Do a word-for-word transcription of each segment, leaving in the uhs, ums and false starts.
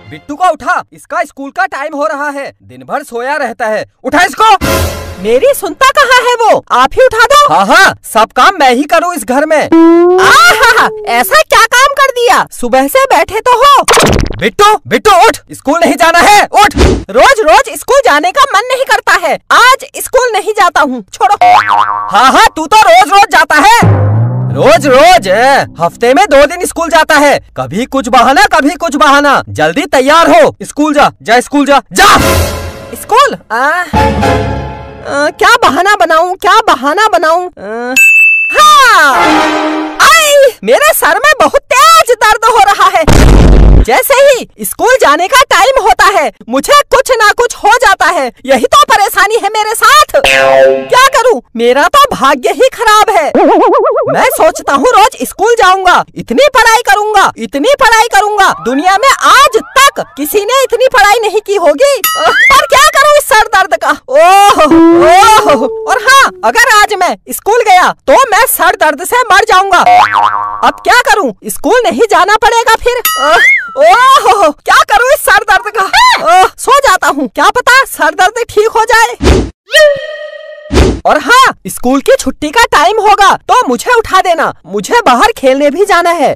बिट्टू को उठा, इसका स्कूल का टाइम हो रहा है। दिन भर सोया रहता है, उठा इसको। मेरी सुनता कहाँ है वो? आप ही उठा दो। हाँ हाँ, सब काम मैं ही करूँ इस घर में। आहा, ऐसा क्या काम कर दिया? सुबह से बैठे तो हो। बिट्टू बिट्टू उठ, स्कूल नहीं जाना है, उठ। रोज रोज स्कूल जाने का मन नहीं करता है, आज स्कूल नहीं जाता हूँ, छोड़ो। हाँ हाँ, तू तो रोज रोज जाता है। रोज रोज हफ्ते में दो दिन स्कूल जाता है, कभी कुछ बहाना कभी कुछ बहाना। जल्दी तैयार हो, स्कूल जा, जा स्कूल जा, जा। स्कूल? आ, आ, क्या बहाना बनाऊं, क्या बहाना बनाऊं? हाँ, आई, मेरे सर में बहुत तेज दर्द हो रहा है। जैसे ही स्कूल जाने का टाइम होता है, मुझे कुछ ना कुछ हो जाता है। यही तो परेशानी है मेरे साथ। क्या करूं? मेरा तो भाग्य ही खराब है। मैं सोचता हूँ रोज स्कूल जाऊंगा, इतनी पढ़ाई करूंगा, इतनी पढ़ाई करूंगा। दुनिया में आज तक किसी ने इतनी पढ़ाई नहीं की होगी। पर क्या करूं इस सर दर्द का? ओह ओह। और हाँ, अगर आज मैं स्कूल गया तो मैं सर दर्द से मर जाऊंगा। अब क्या करूं? स्कूल नहीं जाना पड़ेगा फिर। ओह, क्या करूं इस सर दर्द का? ओह, सो जाता हूँ, क्या पता सर दर्द ठीक हो जाए। और हाँ, स्कूल की छुट्टी का टाइम होगा तो मुझे उठा देना, मुझे बाहर खेलने भी जाना है।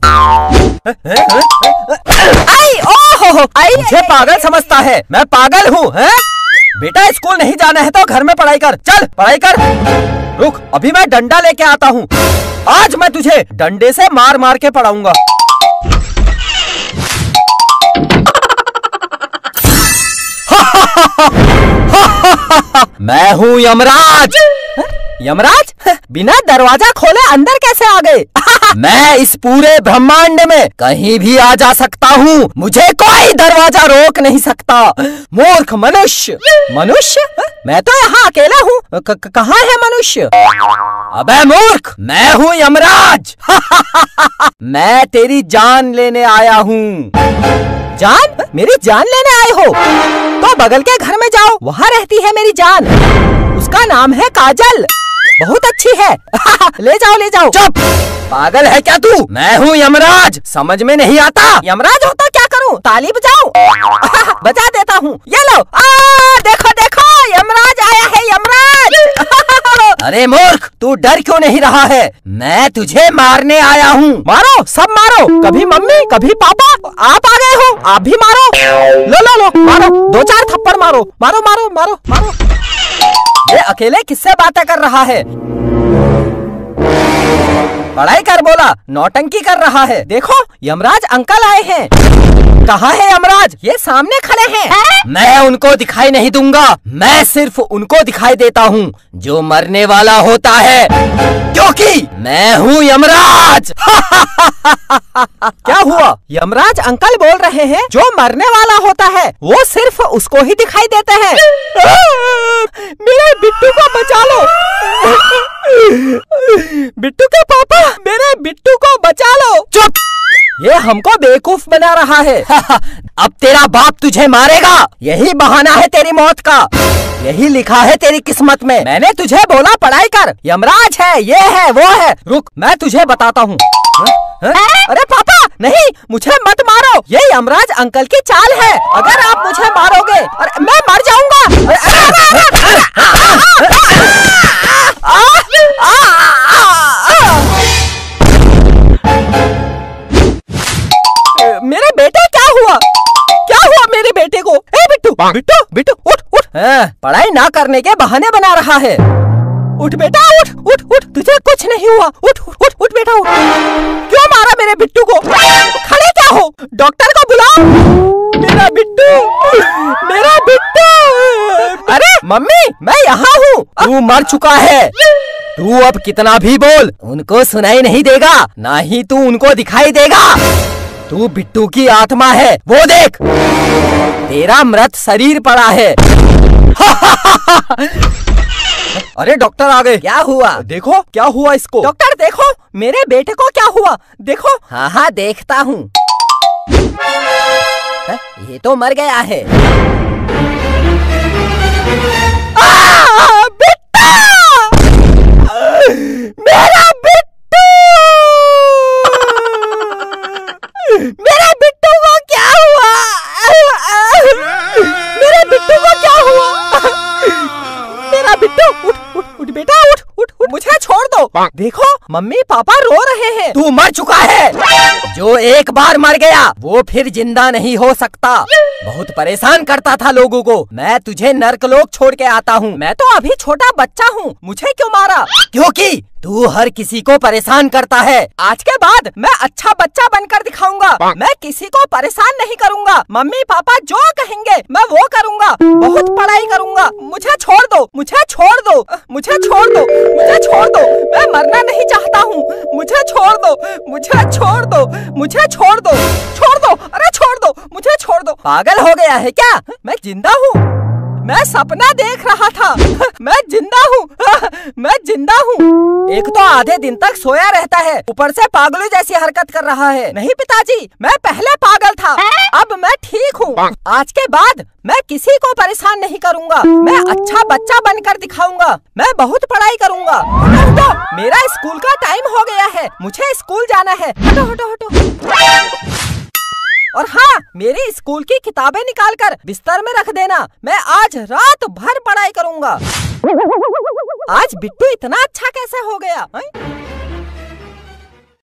आई, ओह, आई, मुझे पागल समझता है? मैं पागल हूँ? बेटा स्कूल नहीं जाना है तो घर में पढ़ाई कर, चल पढ़ाई कर। रुक, अभी मैं डंडा लेके आता हूँ। आज मैं तुझे डंडे से मार मार के पढ़ाऊंगा। मैं हूँ यमराज। यमराज? बिना दरवाजा खोले अंदर कैसे आ गए? मैं इस पूरे ब्रह्मांड में कहीं भी आ जा सकता हूँ, मुझे कोई दरवाजा रोक नहीं सकता। मूर्ख मनुष्य। मनुष्य? मैं तो यहाँ अकेला हूँ, कहाँ है मनुष्य? अबे मूर्ख, मैं हूँ यमराज। मैं तेरी जान लेने आया हूँ। जान? मेरी जान लेने आए हो? तो बगल के घर में जाओ, वहाँ रहती है मेरी जान। उसका नाम है काजल, बहुत अच्छी है। ले जाओ ले जाओ। चुप, पागल है क्या तू? मैं हूँ यमराज, समझ में नहीं आता? यमराज हो तो क्या करूँ? ताली बजाओ। बजा देता हूँ, ये लो। आ, देखो देखो, यमराज आया है, यमराज। अरे मूर्ख, तू डर क्यों नहीं रहा है? मैं तुझे मारने आया हूँ। मारो, सब मारो, कभी मम्मी कभी पापा, आप आ गए हो, आप भी मारो। लो लो लो, मारो, दो चार थप्पड़ मारो, मारो मारो मारो मारो। ये अकेले किससे बातें कर रहा है? पढ़ाई कर बोला, नौटंकी कर रहा है। देखो, यमराज अंकल आए हैं। कहाँ है यमराज? ये सामने खड़े हैं। मैं उनको दिखाई नहीं दूंगा, मैं सिर्फ उनको दिखाई देता हूँ जो मरने वाला होता है, क्योंकि मैं हूँ यमराज। क्या हुआ? यमराज अंकल बोल रहे हैं जो मरने वाला होता है वो सिर्फ उसको ही दिखाई देते हैं। मेरे बिट्टू को बचा लो। बिट्टू के पापा, मेरे बिट्टू को बचा लो। चुप, ये हमको बेवकूफ बना रहा है। अब तेरा बाप तुझे मारेगा, यही बहाना है तेरी मौत का, यही लिखा है तेरी किस्मत में। मैंने तुझे बोला पढ़ाई कर, यमराज है, ये है वो है। रुक, मैं तुझे बताता हूँ। अरे पापा नहीं, मुझे मत मारो, ये यमराज अंकल की चाल है। अगर आप मुझे मारोगे अरे मैं मर जाऊंगा। मेरे बेटे क्या हुआ? क्या हुआ मेरे बेटे को? ए बिट्टू बिट्टू बिट्टू उठ उठ। पढ़ाई ना करने के बहाने बना रहा है। उठ बेटा उठ उठ उठ, तुझे कुछ नहीं हुआ। उठ उठ उठ बेटा उठ। क्यों मारा मेरे बिट्टू को? खड़े क्या हो? डॉक्टर को बुलाओ। मेरा बिट्टू, मेरा बिट्टू। अरे मम्मी, मैं यहाँ हूँ। तू मर चुका है। तू अब कितना भी बोल, उनको सुनाई नहीं देगा, ना ही तू उनको दिखाई देगा। तू बिट्टू की आत्मा है, वो देख, तेरा मृत शरीर पड़ा है। अरे डॉक्टर आ गए। क्या हुआ? देखो क्या हुआ इसको। डॉक्टर देखो, मेरे बेटे को क्या हुआ, देखो। हाँ हाँ देखता हूँ। ये तो मर गया है। बेटा, मेरा बिट्टू, मेरा बिट्टू को क्या हुआ? देखो मम्मी पापा रो रहे हैं। तू मर चुका है। जो एक बार मर गया वो फिर जिंदा नहीं हो सकता। बहुत परेशान करता था लोगों को। मैं तुझे नर्कलोक छोड़ के आता हूँ। मैं तो अभी छोटा बच्चा हूँ, मुझे क्यों मारा? क्योंकि तू हर किसी को परेशान करता है। आज के बाद मैं अच्छा बच्चा बनकर दिखाऊंगा। मैं किसी को परेशान नहीं करूंगा। मम्मी पापा जो कहेंगे मैं वो करूंगा। बहुत पढ़ाई करूंगा। मुझे छोड़ दो, मुझे छोड़ दो, मुझे छोड़ दो, मुझे छोड़ दो। मैं मरना नहीं चाहता हूँ। मुझे छोड़ दो, मुझे छोड़ दो, मुझे छोड़ दो, छोड़ दो, अरे छोड़ दो, मुझे छोड़ दो। पागल हो गया है क्या? मैं जिंदा हूँ। मैं सपना देख रहा था। मैं जिंदा हूँ। मैं जिंदा हूँ। एक तो आधे दिन तक सोया रहता है, ऊपर से पागलों जैसी हरकत कर रहा है। नहीं पिताजी, मैं पहले पागल था, अब मैं ठीक हूँ। आज के बाद मैं किसी को परेशान नहीं करूँगा। मैं अच्छा बच्चा बनकर दिखाऊंगा। मैं बहुत पढ़ाई करूँगा। हटो हटो, मेरा स्कूल का टाइम हो गया है। मुझे स्कूल जाना है। हटो हटो हटो। और हाँ, मेरी स्कूल की किताबें निकाल कर बिस्तर में रख देना। मैं आज रात भर पढ़ाई करूँगा। आज बिट्टू इतना अच्छा कैसे हो गया?